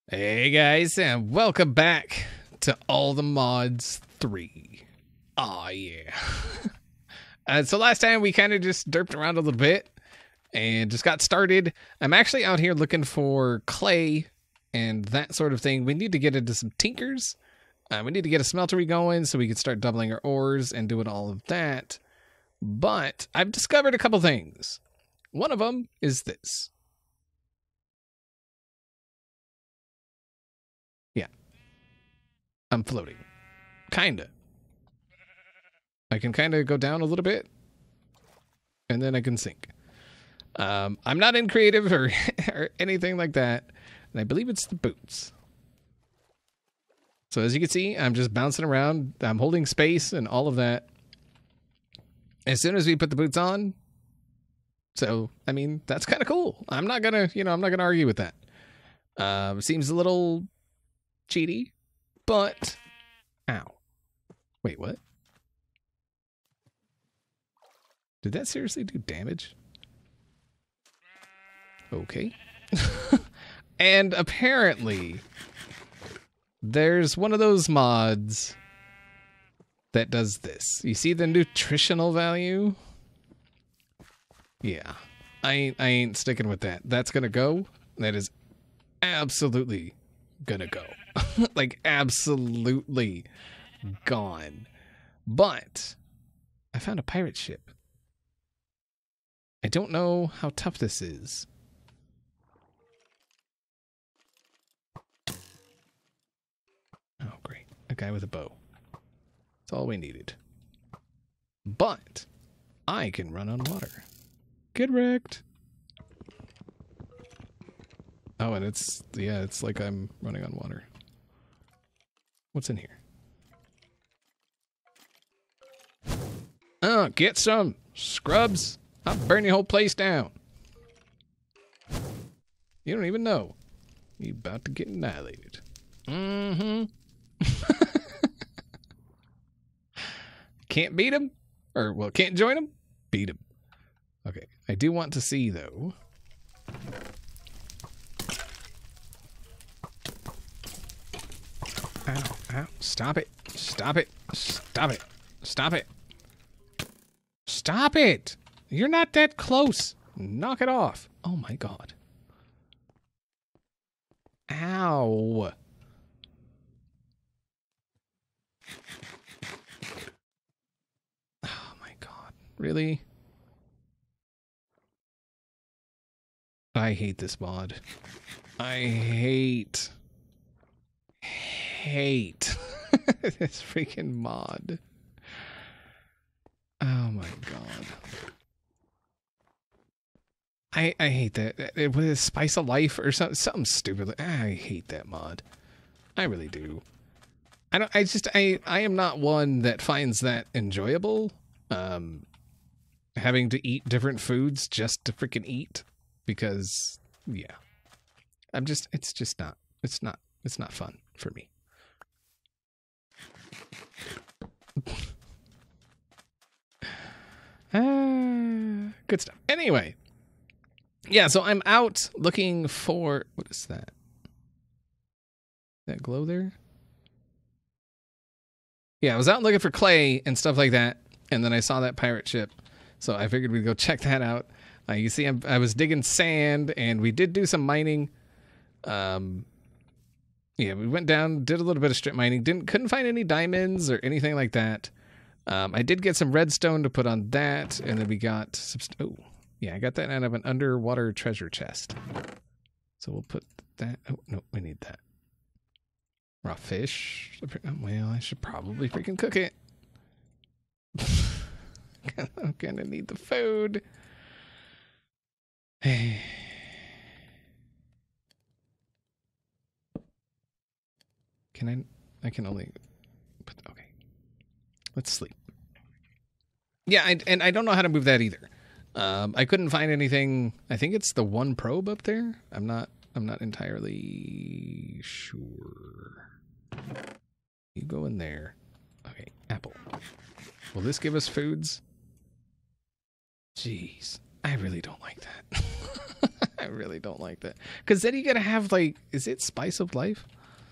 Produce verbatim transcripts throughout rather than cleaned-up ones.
Hey guys, and welcome back to All the Mods three. Aw, yeah. uh, so last time we kind of just derped around a little bit and just got started. I'm actually out here looking for clay and that sort of thing. We need to get into some tinkers. Uh, we need to get a smeltery going so we can start doubling our ores and doing all of that. But I've discovered a couple things. One of them is this. I'm floating. Kinda. I can kind of go down a little bit, and then I can sink. Um, I'm not in creative or, or anything like that, and I believe it's the boots. So as you can see, I'm just bouncing around. I'm holding space and all of that. As soon as we put the boots on, so, I mean, that's kind of cool. I'm not gonna, you know, I'm not gonna argue with that. Uh, seems a little cheaty. But, ow. Wait, what? Did that seriously do damage? Okay. And apparently, there's one of those mods that does this. You see the nutritional value? Yeah. I ain't, I ain't sticking with that. That's gonna go. That is absolutely gonna go. Like, absolutely gone. But I found a pirate ship. I don't know how tough this is. Oh, great. A guy with a bow. That's all we needed. But I can run on water. Get wrecked. Oh, and it's, yeah, it's like I'm running on water. What's in here? Oh, get some scrubs. I'll burn your whole place down. You don't even know. You're about to get annihilated. Mm-hmm. Can't beat him? Or, well, can't join him? Beat him. Okay, I do want to see, though. Ow, ow, stop it, stop it, stop it, stop it. Stop it! You're not that close. Knock it off. Oh my god. Ow. Oh my god. Really? I hate this mod. I hate... hate this freaking mod. Oh my god. I I hate that. With a spice of life or something something stupid. I hate that mod. I really do. I don't I just I I am not one that finds that enjoyable. Um having to eat different foods just to freaking eat because yeah. I'm just it's just not it's not it's not fun for me. uh, good stuff. Anyway, yeah, so I'm out looking for... What is that? That glow there? Yeah, I was out looking for clay and stuff like that, and then I saw that pirate ship, so I figured we'd go check that out. Uh, you see, I'm, I was digging sand, and we did do some mining. Um... Yeah, we went down, did a little bit of strip mining, didn't couldn't find any diamonds or anything like that. Um, I did get some redstone to put on that, and then we got some... Oh, yeah, I got that out of an underwater treasure chest. So we'll put that... Oh, no, we need that. Raw fish. Well, I should probably freaking cook it. I'm gonna need the food. Can I? I can only... Put, okay. Let's sleep. Yeah, I, and I don't know how to move that either. Um, I couldn't find anything. I think it's the one probe up there. I'm not. I'm not entirely sure. You go in there. Okay, apple. Will this give us foods? Jeez, I really don't like that. I I really don't like that. Because then you gotta have, like, is it Spice of Life?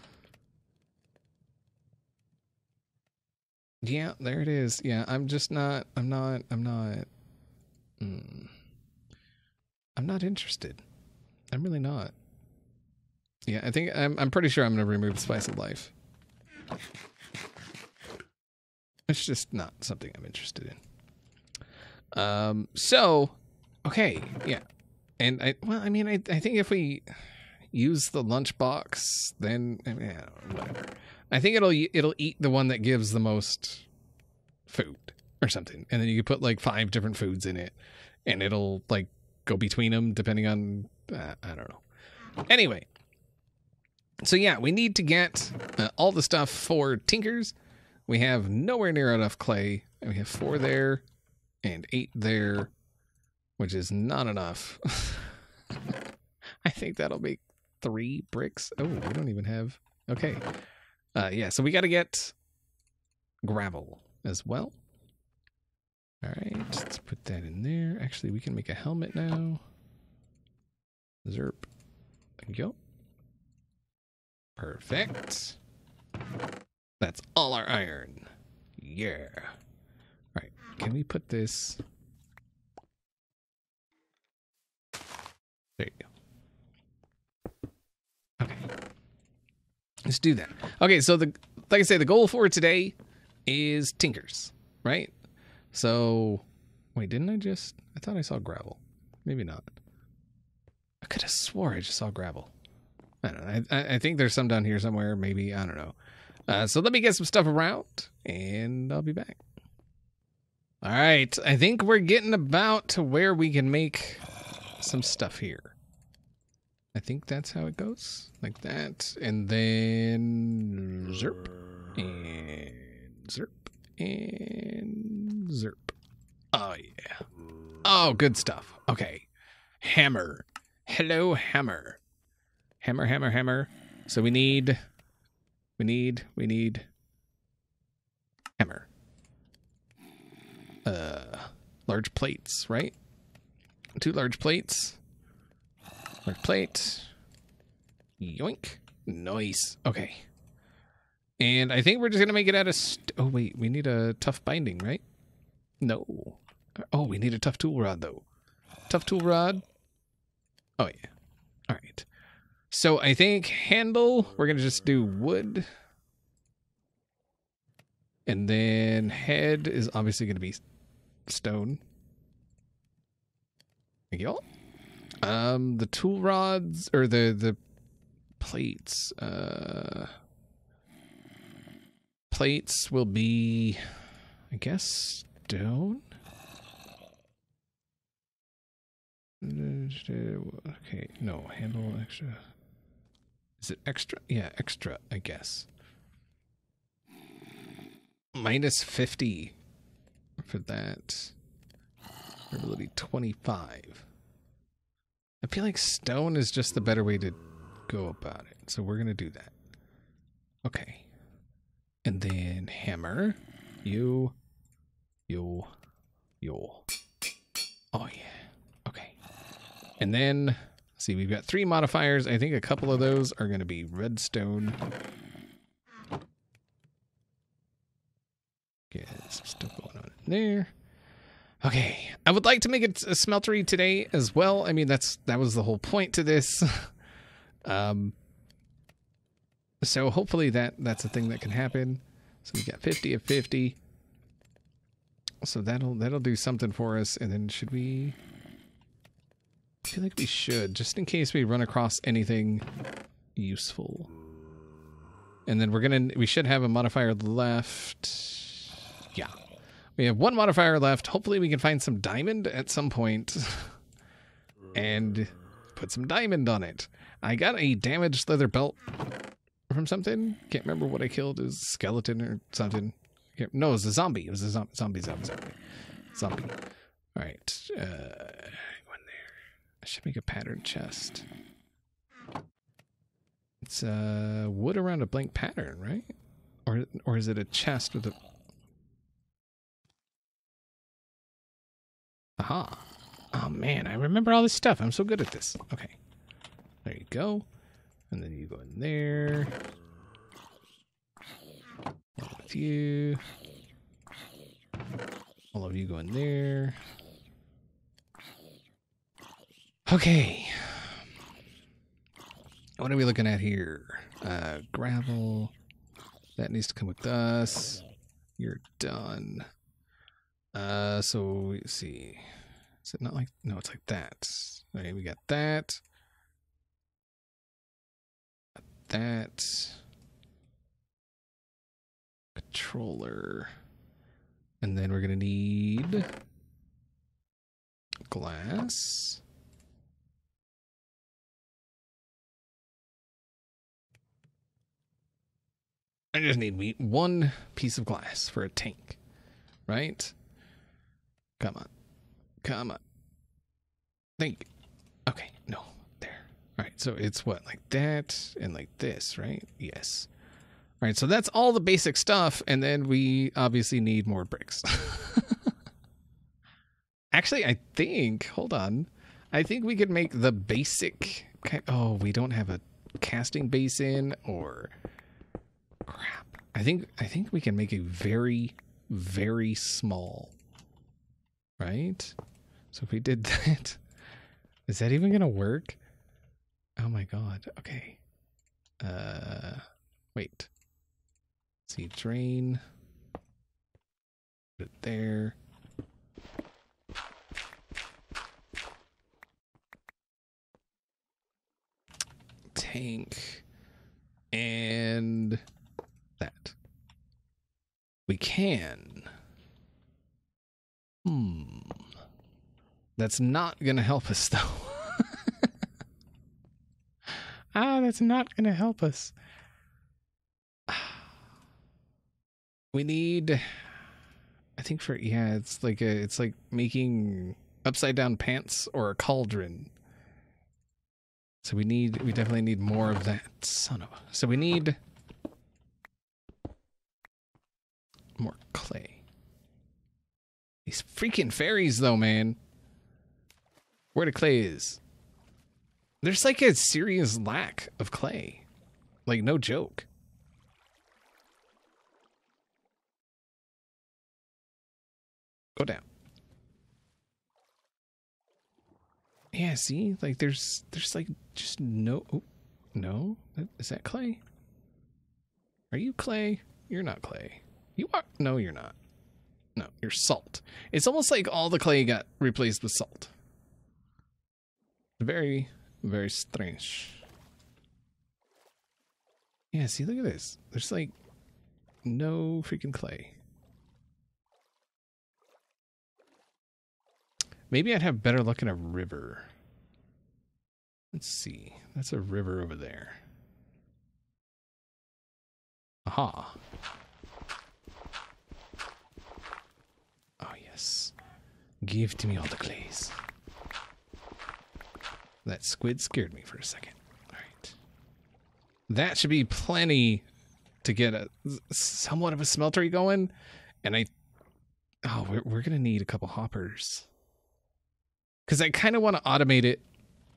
Yeah, there it is. Yeah, I'm just not, I'm not, I'm not, mm, I'm not interested. I'm really not. Yeah, I think, I'm, I'm pretty sure I'm going to remove Spice of Life. It's just not something I'm interested in. Um, so, okay, yeah. And I, well, I mean, I, I think if we use the lunchbox, then, I mean, whatever. I think it'll, it'll eat the one that gives the most food or something. And then you can put like five different foods in it and it'll like go between them depending on, uh, I don't know. Anyway. So yeah, we need to get uh, all the stuff for Tinkers. We have nowhere near enough clay. And we have four there and eight there, which is not enough. I think that'll make three bricks. Oh, we don't even have, okay. Uh, yeah, so we got to get gravel as well. All right, let's put that in there. Actually, we can make a helmet now. Zerp. There we go. Perfect. That's all our iron. Yeah. All right, can we put this? There you go. Okay. Let's do that. Okay, so the like I say, the goal for today is Tinkers, right? So, wait, didn't I just? I thought I saw gravel. Maybe not. I could have swore I just saw gravel. I don't know. I, I think there's some down here somewhere. Maybe, I don't know. Uh, so let me get some stuff around, and I'll be back. All right, I think we're getting about to where we can make some stuff here. I think that's how it goes. Like that. And then zerp. And zerp. And zerp. Oh, yeah. Oh, good stuff. Okay. Hammer. Hello, hammer. Hammer, hammer, hammer. So we need... We need... We need... Hammer. Uh, large plates, right? Two large plates. Large plate. Yoink. Nice. Okay. And I think we're just going to make it out of... St oh, wait. We need a tough binding, right? No. Oh, we need a tough tool rod, though. Tough tool rod. Oh, yeah. All right. So I think handle, we're going to just do wood. And then head is obviously going to be stone. Thank you all. Um, the tool rods, or the, the plates, uh, plates will be, I guess, stone. Okay, no, handle extra. Is it extra? Yeah, extra, I guess. Minus fifty for that. Durability twenty-five. I feel like stone is just the better way to go about it. So we're going to do that. Okay. And then hammer. You. You. You. Oh, yeah. Okay. And then, see, we've got three modifiers. I think a couple of those are going to be redstone. Okay, some stuff going on in there. Okay, I would like to make it a smeltery today as well. I mean, that's that was the whole point to this. um, so hopefully that that's a thing that can happen. So we got fifty of fifty. So that'll that'll do something for us. And then should we? I feel like we should, just in case we run across anything useful. And then we're gonna we should have a modifier left. Yeah. We have one modifier left. Hopefully we can find some diamond at some point and put some diamond on it. I got a damaged leather belt from something. Can't remember what I killed. It was a skeleton or something. No, it was a zombie. It was a zombie, zombie, zombie, zombie. Zombie. All right. Uh, one there. I should make a pattern chest. It's uh, wood around a blank pattern, right? Or, or is it a chest with a... Aha. Oh man, I remember all this stuff. I'm so good at this. Okay. There you go. And then you go in there. With you. All of you go in there. Okay. What are we looking at here? Uh, gravel. That needs to come with us. You're done. Uh, so let's see. Is it not like, no, it's like that. Okay, we got that. That. Controller. And then we're gonna need glass. I just need me one piece of glass for a tank, right? Come on. Come on. Thank you. Okay, no, there. All right, so it's what, like that and like this, right? Yes. All right, so that's all the basic stuff, and then we obviously need more bricks. Actually, I think, hold on. I think we could make the basic, oh, we don't have a casting basin or... Crap. I think I think we can make a very, very small. Right? So if we did that, is that even gonna work? Oh my god. Okay. Uh wait. Let's see, drain. Put it there. Tank. And that. We can. Hmm. That's not going to help us, though. ah, that's not going to help us. We need... I think for... Yeah, it's like a, it's like making upside down pants or a cauldron. So we need... We definitely need more of that. Son of a... So we need... more clay. These freaking fairies, though, man. Where the clay is. There's like a serious lack of clay. Like, no joke. Go down. Yeah, see? Like, there's, there's like, just no... Oh, no? Is that clay? Are you clay? You're not clay. You are... No, you're not. No, you're salt. It's almost like all the clay got replaced with salt. Very, very strange. Yeah, see, look at this. There's like no freaking clay. Maybe I'd have better luck in a river. Let's see. That's a river over there. Aha. Oh, yes. Give to me all the clays. That squid scared me for a second. All right. That should be plenty to get a somewhat of a smeltery going. And I... Oh, we're, we're going to need a couple hoppers. Because I kind of want to automate it.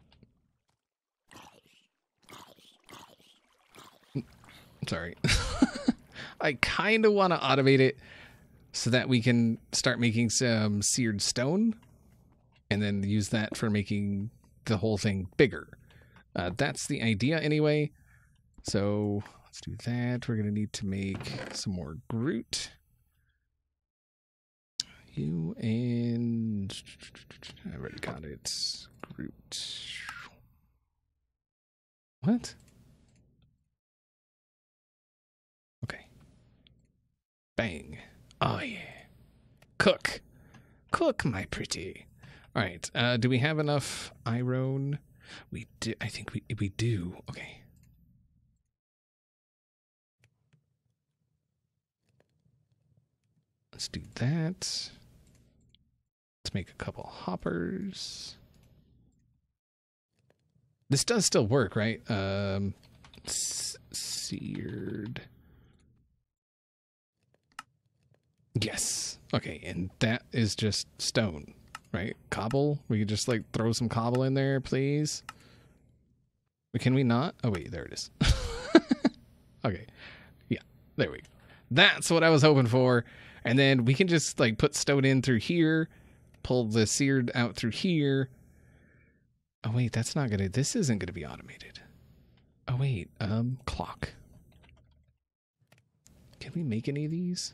Sorry. I kind of want to automate it so that we can start making some seared stone. And then use that for making... the whole thing bigger. Uh, that's the idea anyway. So let's do that. We're going to need to make some more Groot. You and... I already got it. Groot. What? Okay. Bang. Oh yeah. Cook. Cook, my pretty. All right. Uh, do we have enough iron? We do. I think we we do. Okay. Let's do that. Let's make a couple hoppers. This does still work, right? Um, seared. Yes. Okay, and that is just stone. right? Cobble. We could just like throw some cobble in there, please. But can we not? Oh wait, there it is. Okay. Yeah, there we go. That's what I was hoping for. And then we can just like put stone in through here, pull the seared out through here. Oh wait, that's not gonna, this isn't gonna be automated. Oh wait, um, clock. Can we make any of these?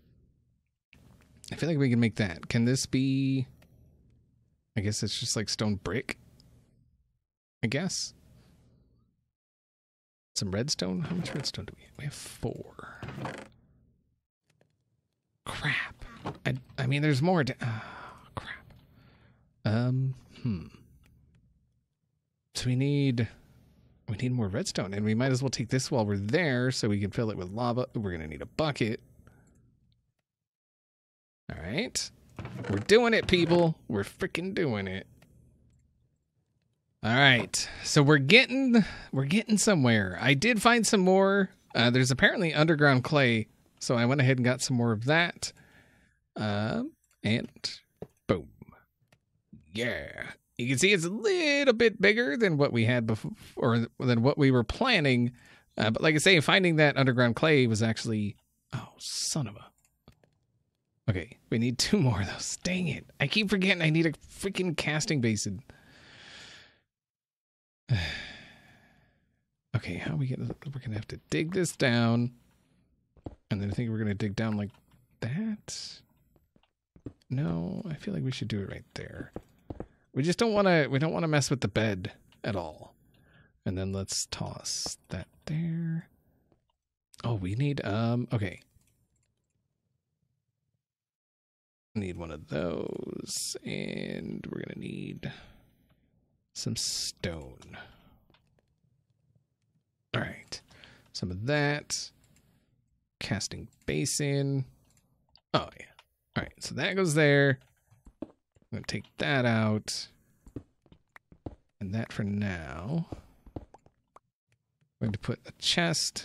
I feel like we can make that. Can this be, I guess it's just like stone brick, I guess. Some redstone? How much redstone do we have? We have four. Crap. I, I mean, there's more. Oh, crap. Um, hmm. So we need, we need more redstone, and we might as well take this while we're there so we can fill it with lava. We're going to need a bucket. All right. We're doing it, people. We're freaking doing it. All right. So we're getting, we're getting somewhere. I did find some more. Uh, there's apparently underground clay, so I went ahead and got some more of that. Um, and boom. Yeah. You can see it's a little bit bigger than what we had before, or than what we were planning. Uh, but like I say, finding that underground clay was actually, oh, son of a. Okay, we need two more of those. Dang it. I keep forgetting I need a freaking casting basin. Okay, how are we gonna, we're gonna have to dig this down. And then I think we're gonna dig down like that. No, I feel like we should do it right there. We just don't wanna, we don't wanna mess with the bed at all. And then let's toss that there. Oh, we need, um, okay. Need one of those, and we're gonna need some stone. All right, some of that. Casting basin. Oh yeah. All right, so that goes there. I'm gonna take that out, and that for now. I'm going to put a chest,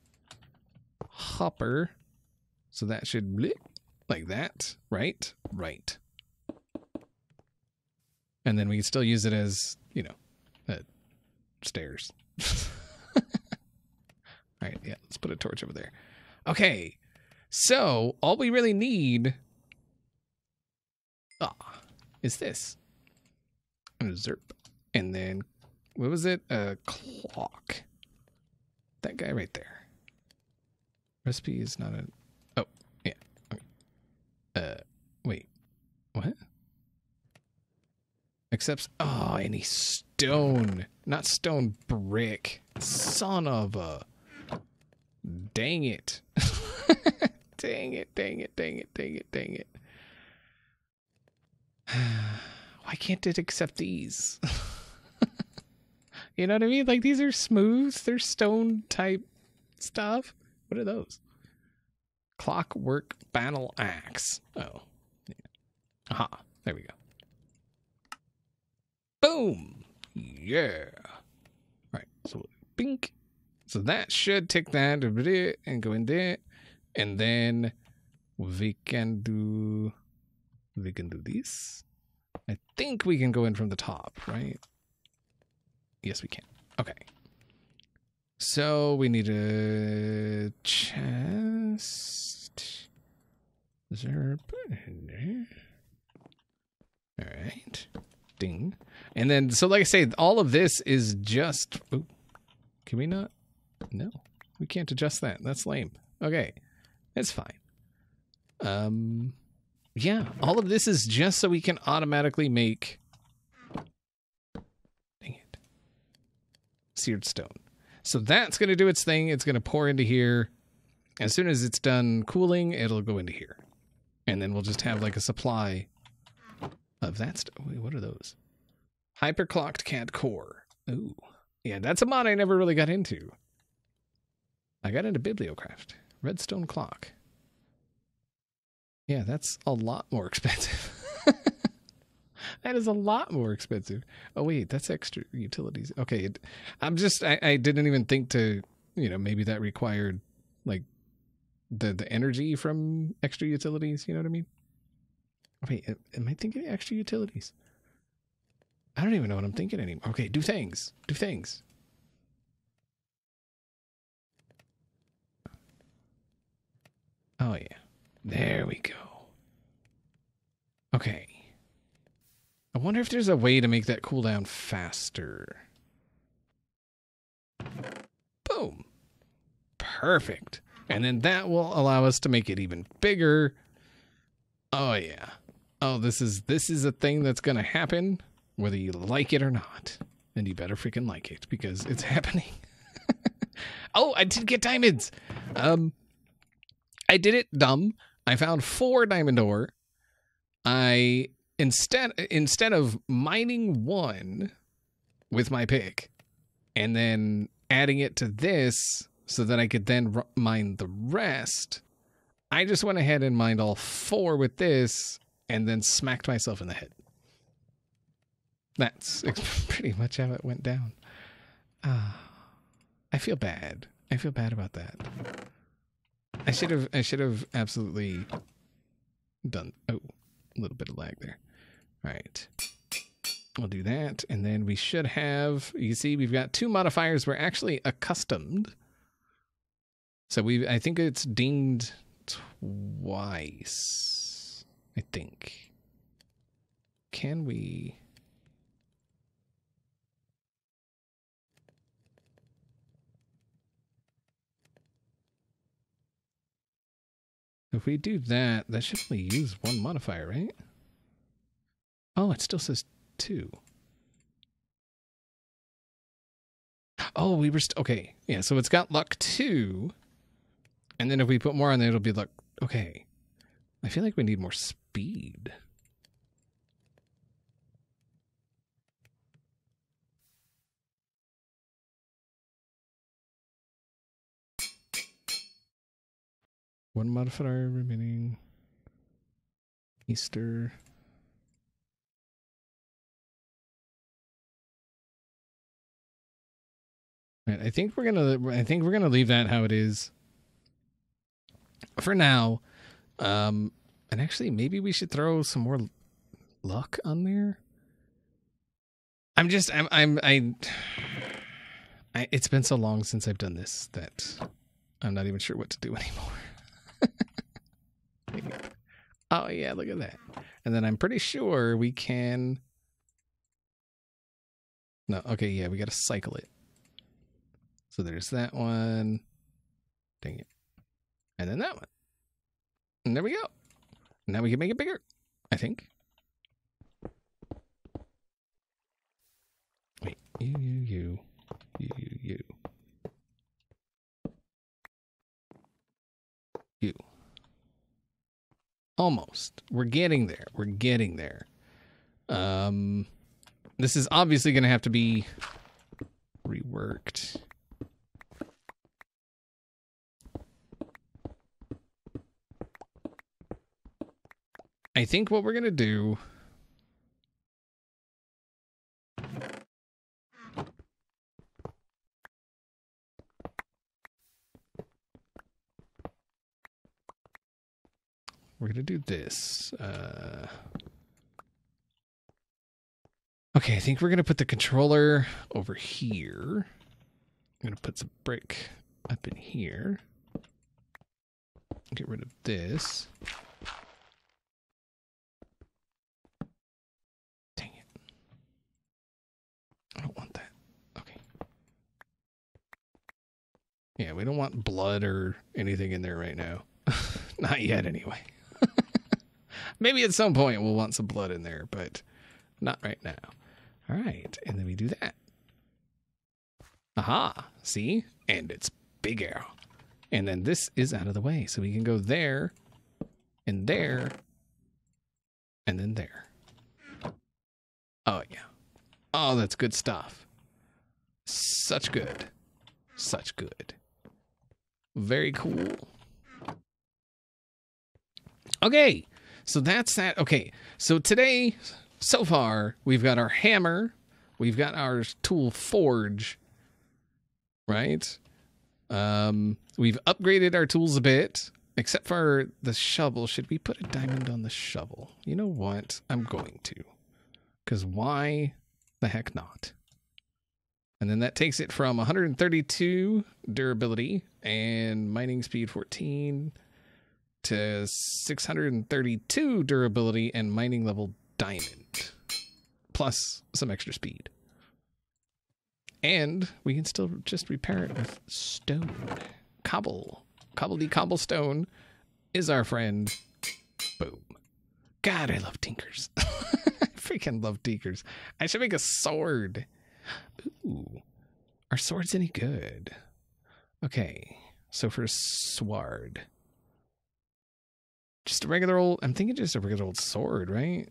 hopper, so that should blip. Like that, right? Right. And then we can still use it as, you know, uh, stairs. All right, yeah, let's put a torch over there. Okay, so all we really need ah, is this. And a zerp. And then, what was it? A clock. That guy right there. Recipe is not a... Oh, yeah. Uh, wait, what? Accepts, oh, any stone, not stone brick. Son of a, dang it. Dang it, dang it, dang it, dang it, dang it. Why can't it accept these? You know what I mean? Like, these are smooth, they're stone type stuff. What are those? Clockwork battle axe. Oh. Yeah. Aha. There we go. Boom. Yeah. Right. So, bink. So that should take that and go in there. And then we can do, we can do this. I think we can go in from the top, right? Yes, we can. Okay. So we need a chest. Is there a in there? All right. Ding. And then, so like I say, all of this is just, ooh, can we not? No, we can't adjust that. That's lame. Okay. It's fine. Um, yeah, all of this is just so we can automatically make, dang it, seared stone. So that's going to do its thing. It's going to pour into here. As soon as it's done cooling, it'll go into here. And then we'll just have like a supply of that stuff. Wait, what are those? Hyperclocked C A D core. Ooh. Yeah, that's a mod I never really got into. I got into Bibliocraft. Redstone clock. Yeah, that's a lot more expensive. That is a lot more expensive. Oh, wait, that's extra utilities. Okay, it, I'm just, I, I didn't even think to, you know, maybe that required, like, the, the energy from extra utilities, you know what I mean? Wait, am I thinking extra utilities? I don't even know what I'm thinking anymore. Okay, do things. Do things. Oh, yeah. There we go. Okay. I wonder if there's a way to make that cooldown faster. Boom. Perfect. And then that will allow us to make it even bigger. Oh, yeah. Oh, this is this is a thing that's going to happen whether you like it or not. And you better freaking like it because it's happening. Oh, I did get diamonds. Um, I did it dumb. I found four diamond ore. I instead instead of mining one with my pick and then adding it to this so that I could then r- mine the rest, I just went ahead and mined all four with this and then smacked myself in the head. That's pretty much how it went down. Ah, uh, I feel bad. I feel bad about that. I should have. I should have absolutely done. Oh, a little bit of lag there. All right, we'll do that, and then we should have. You see, we've got two modifiers. We're actually accustomed. So we. I think it's dinged twice. I think. Can we? If we do that, that should only use one modifier, right? Oh, it still says two. Oh, we were... St okay, yeah, so it's got luck two. And then if we put more on there, it'll be luck... Okay. I feel like we need more speed. One modifier remaining. Easter. Right, I think we're gonna. I think we're gonna leave that how it is for now. Um, and actually, maybe we should throw some more luck on there. I'm just. I'm. I'm. I. I it's been so long since I've done this that I'm not even sure what to do anymore. Oh, yeah, look at that. And then I'm pretty sure we can... No, okay, yeah, we got to cycle it. So there's that one. Dang it. And then that one. And there we go. Now we can make it bigger, I think. Wait, you, you, you. You, you, you. You. Almost. We're getting there. We're getting there. Um, this is obviously going to have to be reworked. I think what we're going to do... We're going to do this. Uh, okay, I think we're going to put the controller over here. I'm going to put some brick up in here. Get rid of this. Dang it. I don't want that. Okay. Yeah, we don't want blood or anything in there right now. Not yet, anyway. Maybe at some point we'll want some blood in there, but not right now. All right, and then we do that. Aha, see? And it's bigger. And then this is out of the way, so we can go there, and there, and then there. Oh, yeah. Oh, that's good stuff. Such good. Such good. Very cool. Okay. So that's that. Okay, so today, so far, we've got our hammer, we've got our tool forge, right? Um, we've upgraded our tools a bit, Except for the shovel. Should we put a diamond on the shovel? You know what? I'm going to. Because why the heck not? And then that takes it from one hundred thirty-two durability and mining speed fourteen to six hundred thirty-two durability and mining level diamond. Plus some extra speed. And we can still just repair it with stone. Cobble. Cobbledy cobblestone is our friend. Boom. God, I love tinkers. I freaking love tinkers. I should make a sword. Ooh. Are swords any good? Okay. So for a sword. Just a regular old... I'm thinking just a regular old sword, right?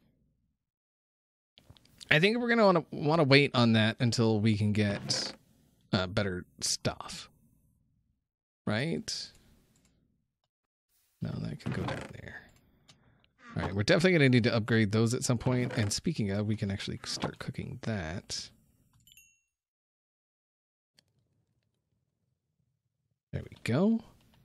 I think we're going to want to wait on that until we can get uh, better stuff. Right? No, that can go down there. All right, we're definitely going to need to upgrade those at some point. And speaking of, we can actually start cooking that. There we go.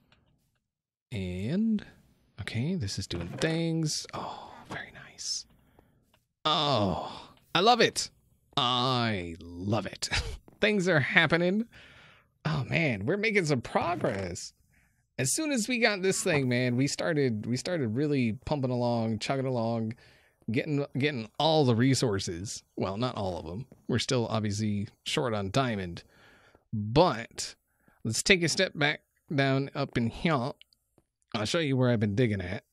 And, okay, this is doing things. Oh, very nice. Oh, I love it. I love it. Things are happening. Oh man, we're making some progress. As soon as we got this thing, man, we started we started really pumping along, chugging along, getting getting all the resources. Well, not all of them. We're still obviously short on diamond. But let's take a step back down up in here. I'll show you where I've been digging at.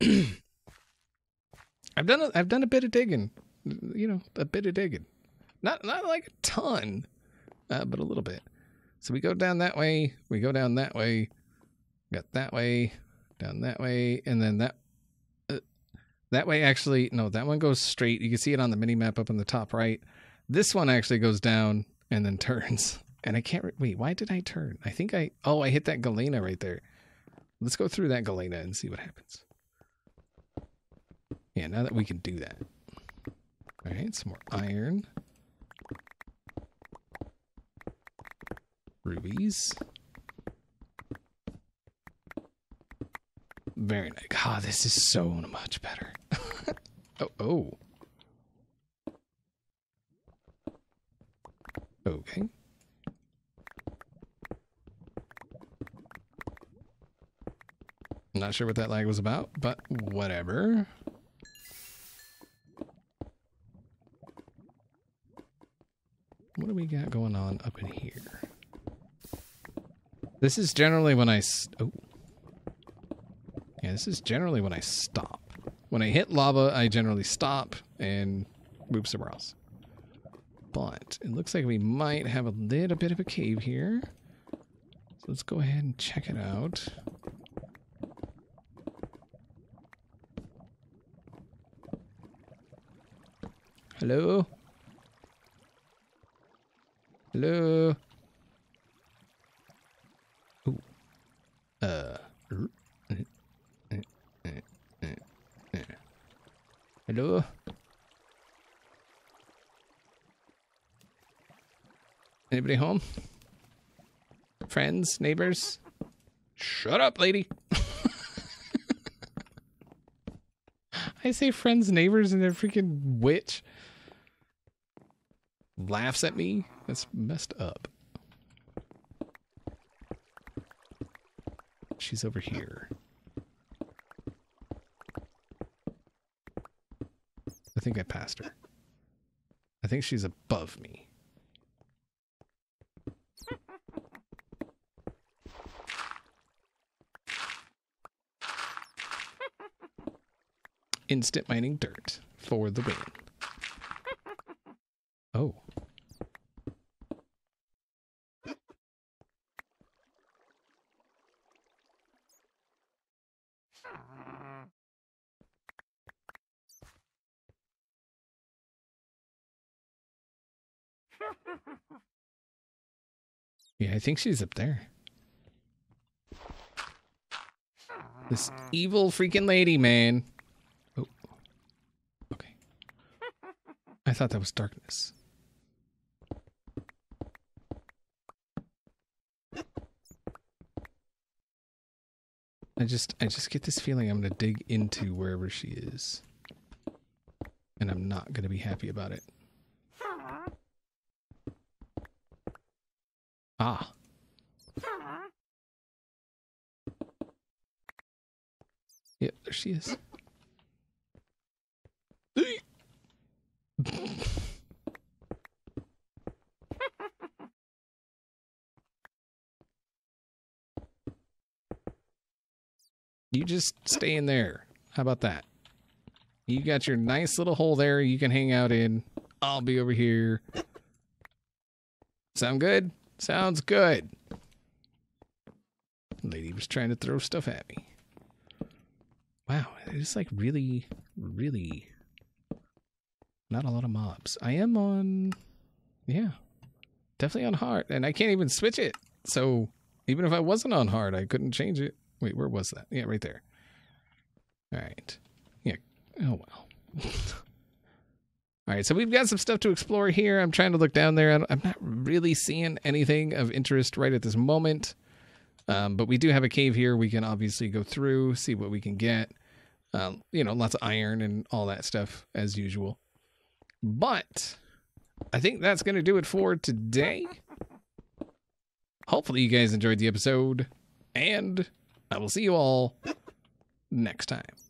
I've done a, I've done a bit of digging. You know, a bit of digging. Not not like a ton, uh, but a little bit. So we go down that way, we go down that way, got that way, down that way, and then that uh, that way actually, no, that one goes straight. You can see it on the mini map up in the top right. This one actually goes down and then turns. And I can't, re wait, why did I turn? I think I, oh, I hit that galena right there. Let's go through that galena and see what happens. Yeah, now that we can do that. All right, some more iron. Rubies. Very nice. God, this is so much better. oh, oh. Okay. I'm not sure what that lag was about, but whatever. What do we got going on up in here? This is generally when I... Oh. Yeah, this is generally when I stop. When I hit lava, I generally stop and move somewhere else. But it looks like we might have a little bit of a cave here. So let's go ahead and check it out. Hello? Hello? Ooh. Uh. Hello? Anybody home? Friends? Neighbors? Shut up, lady. I say friends, neighbors, and their freaking witch laughs at me. That's messed up. She's over here. I think I passed her. I think she's above me. Instant mining dirt for the win. Oh. Yeah, I think she's up there. This evil freaking lady, man. Oh. Okay. I thought that was darkness. I just I just get this feeling I'm gonna dig into wherever she is. And I'm not gonna be happy about it. Ah. Yep, there she is. You just stay in there. How about that? You got your nice little hole there you can hang out in. I'll be over here. Sound good? Sounds good. Lady was trying to throw stuff at me. Wow, it's like really, really not a lot of mobs. I am on, yeah, definitely on hard, and I can't even switch it. So even if I wasn't on hard, I couldn't change it. Wait, where was that? Yeah, right there. All right. Yeah. Oh, well. All right, so we've got some stuff to explore here. I'm trying to look down there. I'm not really seeing anything of interest right at this moment. Um, but we do have a cave here. We can obviously go through, see what we can get. Um, you know, lots of iron and all that stuff as usual. But I think that's going to do it for today. Hopefully you guys enjoyed the episode. And I will see you all next time.